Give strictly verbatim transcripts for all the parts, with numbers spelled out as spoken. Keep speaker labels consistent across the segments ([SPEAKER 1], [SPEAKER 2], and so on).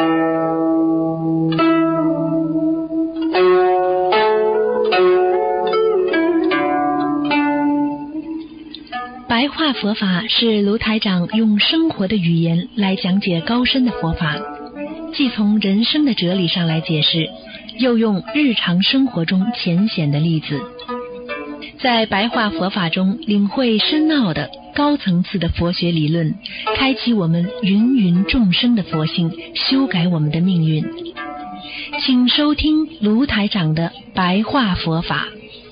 [SPEAKER 1] 白话佛法是卢台长用生活的语言来讲解高深的佛法，既从人生的哲理上来解释，又用日常生活中浅显的例子，在白话佛法中领会深奥的高层次的佛学理论，开启我们芸芸众生的佛性，修改我们的命运。请收听卢台长的白话佛法。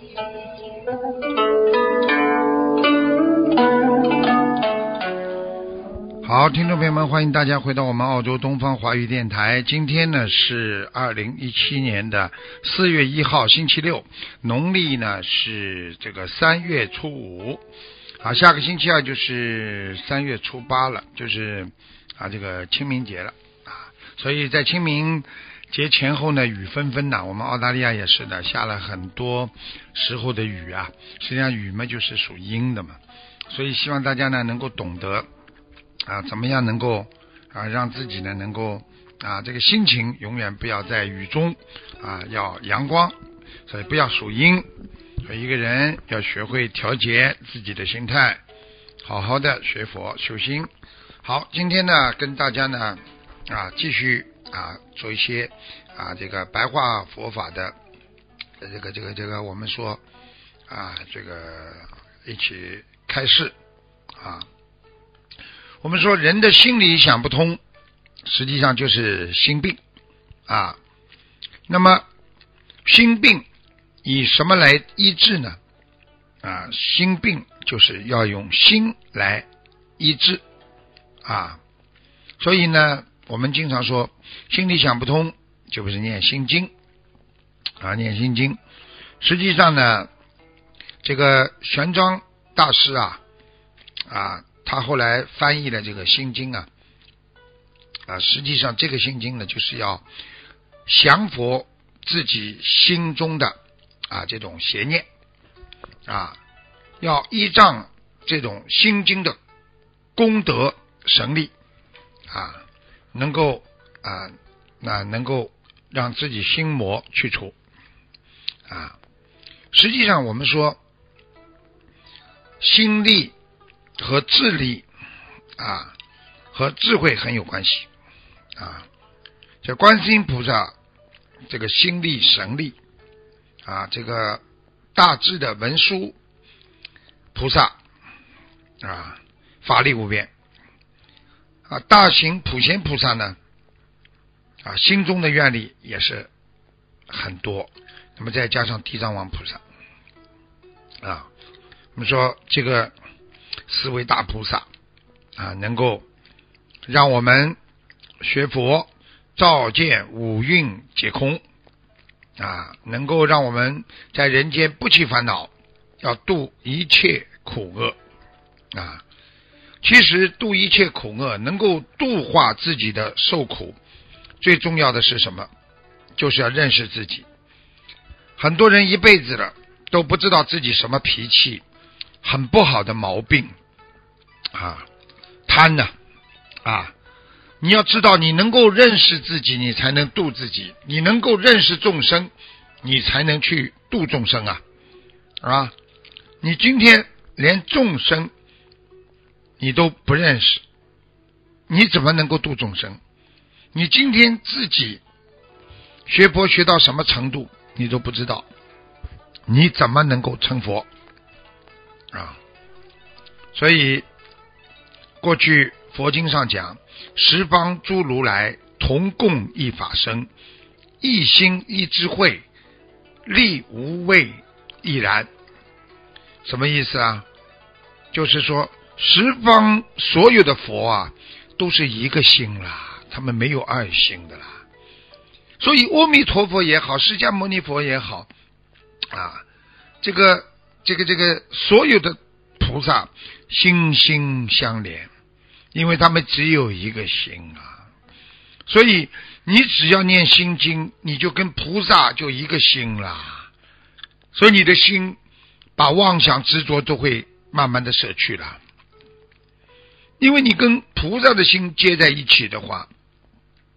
[SPEAKER 2] 好，听众朋友们，欢迎大家回到我们澳洲东方华语电台。今天呢是二零一七年的四月一号，星期六，农历呢是这个三月初五。啊，下个星期二就是三月初八了，就是啊这个清明节了啊。所以在清明节前后呢，雨纷纷呐，我们澳大利亚也是的，下了很多时候的雨啊。实际上雨嘛就是属阴的嘛，所以希望大家呢能够懂得。啊，怎么样能够啊让自己呢能够啊这个心情永远不要在雨中啊，要阳光，所以不要属阴。所以一个人要学会调节自己的心态，好好的学佛修心。好，今天呢跟大家呢啊继续啊做一些啊这个白话佛法的这个这个这个我们说啊这个一起开示啊。我们说人的心理想不通，实际上就是心病啊。那么心病以什么来医治呢？啊，心病就是要用心来医治啊。所以呢，我们经常说心里想不通，就不是念心经啊，念心经。实际上呢，这个玄奘大师啊啊。他后来翻译了这个心经啊，啊，实际上这个心经呢，就是要降服自己心中的啊这种邪念啊，要依仗这种心经的功德神力啊，能够啊那能够让自己心魔去除啊。实际上我们说心力和智力啊，和智慧很有关系啊。这观世音菩萨这个心力神力啊，这个大智的文殊菩萨啊，法力无边啊。大行普贤菩萨呢啊，心中的愿力也是很多。那么再加上地藏王菩萨啊，我们说这个四位大菩萨啊，能够让我们学佛照见五蕴皆空啊，能够让我们在人间不起烦恼，要度一切苦厄啊。其实度一切苦厄能够度化自己的受苦，最重要的是什么？就是要认识自己。很多人一辈子了都不知道自己什么脾气，很不好的毛病啊，贪呢 啊, 啊，你要知道，你能够认识自己，你才能度自己；你能够认识众生，你才能去度众生啊啊！你今天连众生你都不认识，你怎么能够度众生？你今天自己学佛学到什么程度，你都不知道，你怎么能够成佛啊？所以过去佛经上讲，十方诸如来同共一法身，一心一智慧，力无畏亦然。什么意思啊？就是说十方所有的佛啊，都是一个心啦，他们没有二心的啦。所以阿弥陀佛也好，释迦牟尼佛也好啊，这个这个这个所有的菩萨心心相连，因为他们只有一个心啊。所以你只要念心经，你就跟菩萨就一个心啦。所以你的心把妄想执着都会慢慢的舍去了，因为你跟菩萨的心接在一起的话，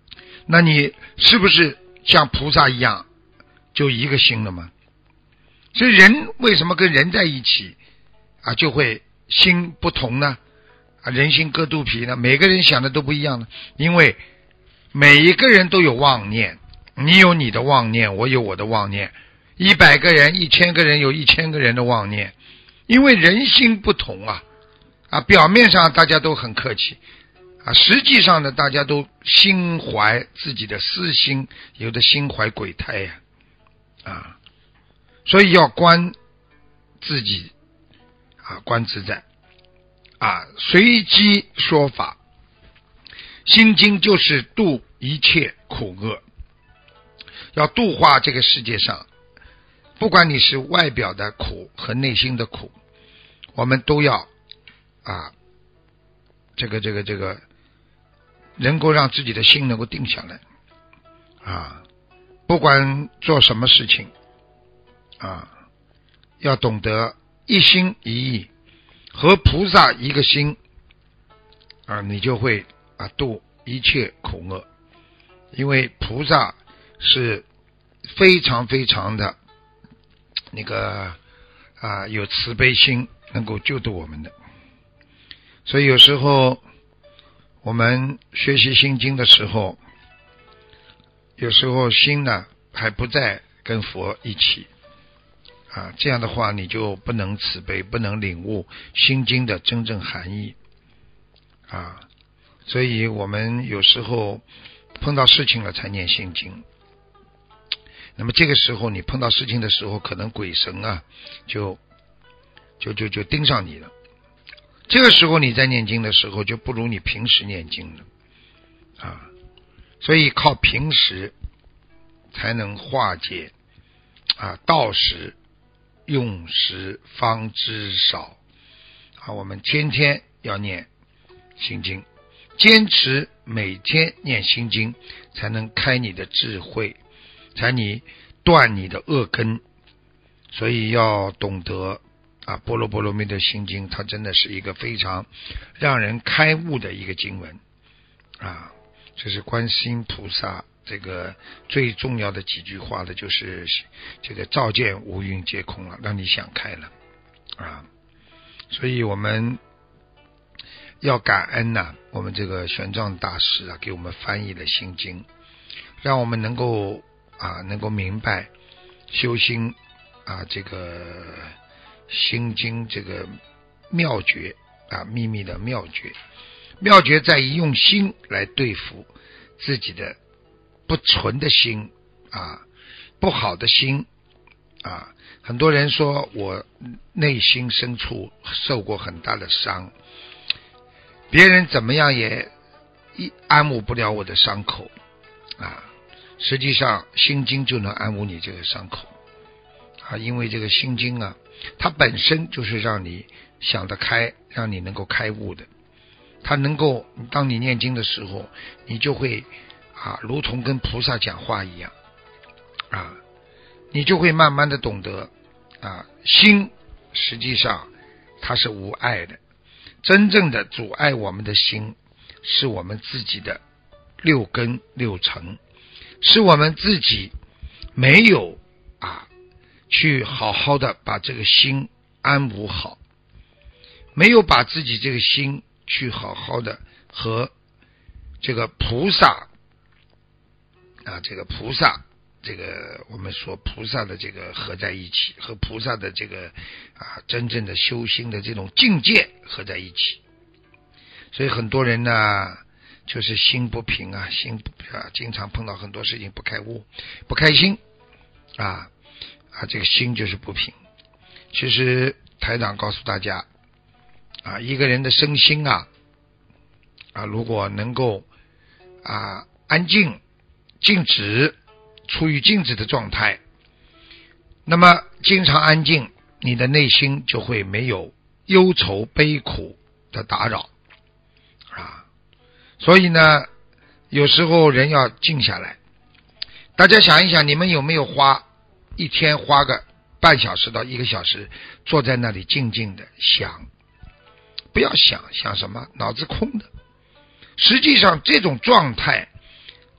[SPEAKER 2] 那你是不是像菩萨一样就一个心了吗？所以人为什么跟人在一起啊就会心不同呢？啊，人心隔肚皮呢？每个人想的都不一样呢，因为每一个人都有妄念，你有你的妄念，我有我的妄念，一百个人一千个人有一千个人的妄念，因为人心不同啊啊，表面上大家都很客气啊，实际上呢大家都心怀自己的私心，有的心怀鬼胎呀 啊, 啊所以要观自己啊，观自在啊，随机说法。心经就是度一切苦厄，要度化这个世界上，不管你是外表的苦和内心的苦，我们都要啊，这个这个这个，能够让自己的心能够定下来啊，不管做什么事情啊，要懂得一心一意，和菩萨一个心啊，你就会啊度一切苦厄，因为菩萨是非常非常的那个啊有慈悲心，能够救度我们的。所以有时候我们学习心经的时候，有时候心呢还不在跟佛一起啊，这样的话你就不能慈悲，不能领悟心经的真正含义啊。所以我们有时候碰到事情了才念心经，那么这个时候你碰到事情的时候，可能鬼神啊就就就就盯上你了，这个时候你在念经的时候就不如你平时念经了啊。所以靠平时才能化解啊，到时用时方知少啊。我们天天要念心经，坚持每天念心经，才能开你的智慧，才你断你的恶根。所以要懂得啊，般若波罗蜜多心经，它真的是一个非常让人开悟的一个经文啊。这是观世音菩萨这个最重要的几句话的，就是这个照见五蕴皆空了，让你想开了啊。所以我们要感恩呐、啊，我们这个玄奘大师啊，给我们翻译了心经，让我们能够啊能够明白修心啊这个心经这个妙诀啊，秘密的妙诀。妙诀在于用心来对付自己的不纯的心啊，不好的心啊。很多人说我内心深处受过很大的伤，别人怎么样也安抚不了我的伤口啊。实际上心经就能安抚你这个伤口啊，因为这个心经啊，它本身就是让你想得开，让你能够开悟的。它能够当你念经的时候，你就会啊如同跟菩萨讲话一样啊，你就会慢慢的懂得啊，心实际上它是无碍的，真正的阻碍我们的心是我们自己的六根六尘，是我们自己没有啊去好好的把这个心安抚好，没有把自己这个心去好好的和这个菩萨啊，这个菩萨，这个我们说菩萨的这个合在一起，和菩萨的这个啊真正的修心的这种境界合在一起。所以很多人呢，就是心不平啊，心不啊，经常碰到很多事情不开悟、不开心啊啊，这个心就是不平。其实台长告诉大家。啊，一个人的身心啊，啊，如果能够啊安静、静止，处于静止的状态，那么经常安静，你的内心就会没有忧愁、悲苦的打扰啊。所以呢，有时候人要静下来。大家想一想，你们有没有花一天花个半小时到一个小时，坐在那里静静的想？不要想想什么，脑子空的。实际上这种状态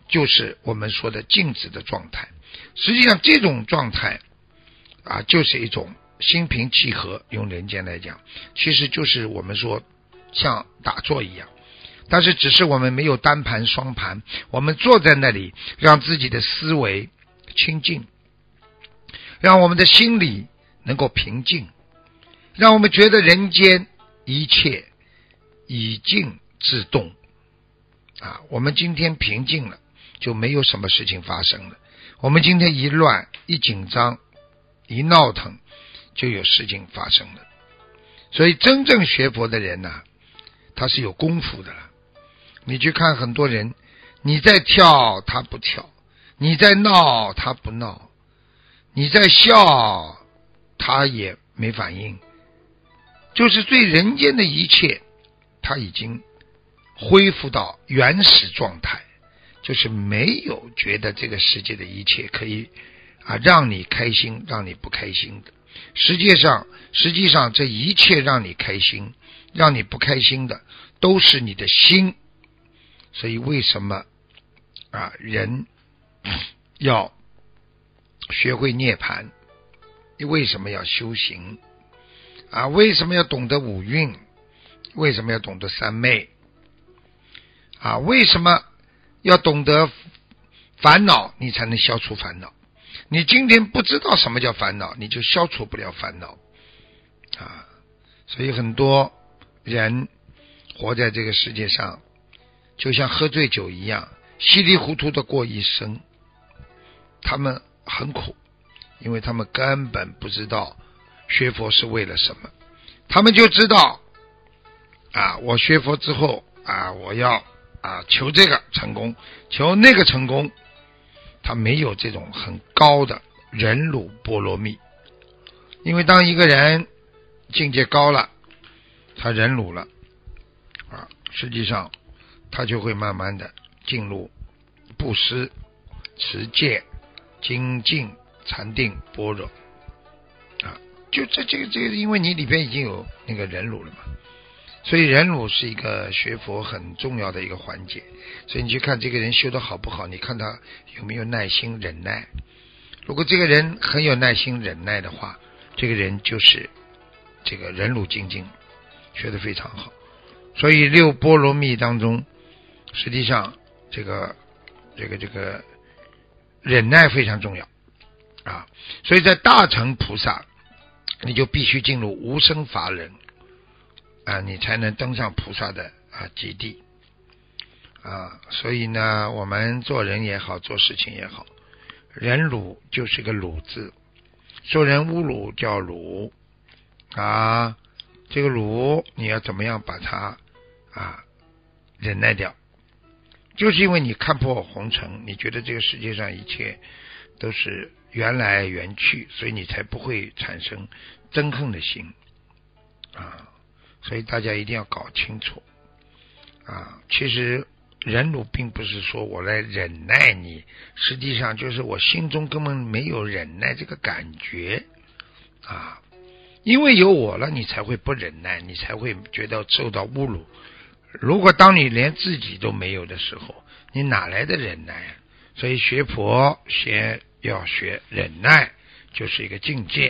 [SPEAKER 2] 就是我们说的静止的状态。实际上这种状态啊，就是一种心平气和，用人间来讲，其实就是我们说像打坐一样，但是只是我们没有单盘双盘，我们坐在那里，让自己的思维清净，让我们的心里能够平静，让我们觉得人间一切以静制动啊，我们今天平静了，就没有什么事情发生了。我们今天一乱一紧张一闹腾，就有事情发生了。所以真正学佛的人呢、啊，他是有功夫的了。你去看很多人，你在跳他不跳，你在闹他不闹，你在笑他也没反应，就是对人间的一切他已经恢复到原始状态，就是没有觉得这个世界的一切可以啊让你开心让你不开心的。实际上实际上这一切让你开心让你不开心的都是你的心。所以为什么啊人要学会涅槃，为什么要修行啊？为什么要懂得五蕴？为什么要懂得三昧啊？为什么要懂得烦恼，你才能消除烦恼？你今天不知道什么叫烦恼，你就消除不了烦恼啊！所以很多人活在这个世界上，就像喝醉酒一样，稀里糊涂的过一生。他们很苦，因为他们根本不知道学佛是为了什么。他们就知道啊，我学佛之后啊，我要啊求这个成功，求那个成功。他没有这种很高的忍辱波罗蜜。因为当一个人境界高了，他忍辱了啊，实际上他就会慢慢的进入布施、持戒、精进、禅定、般若啊，就这这个这个，因为你里边已经有那个忍辱了嘛，所以忍辱是一个学佛很重要的一个环节。所以你去看这个人修得好不好，你看他有没有耐心忍耐。如果这个人很有耐心忍耐的话，这个人就是这个忍辱精进，学得非常好。所以六波罗蜜当中，实际上这个这个这个忍耐非常重要啊。所以在大乘菩萨，你就必须进入无生法忍啊，你才能登上菩萨的啊极地啊。所以呢，我们做人也好，做事情也好，忍辱就是个辱字，受人侮辱叫辱啊，这个辱你要怎么样把它啊忍耐掉？就是因为你看破红尘，你觉得这个世界上一切都是缘来缘去，所以你才不会产生憎恨的心啊。所以大家一定要搞清楚啊，其实忍辱并不是说我来忍耐你，实际上就是我心中根本没有忍耐这个感觉啊。因为有我了，你才会不忍耐，你才会觉得受到侮辱。如果当你连自己都没有的时候，你哪来的忍耐啊？所以学佛先要学忍耐，就是一个境界。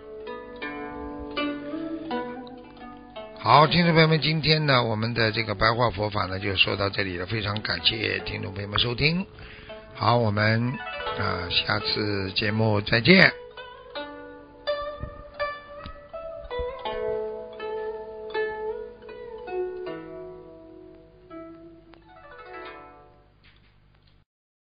[SPEAKER 2] 好，听众朋友们，今天呢，我们的这个白话佛法呢，就说到这里了。非常感谢听众朋友们收听。好，我们啊、呃，下次节目再见。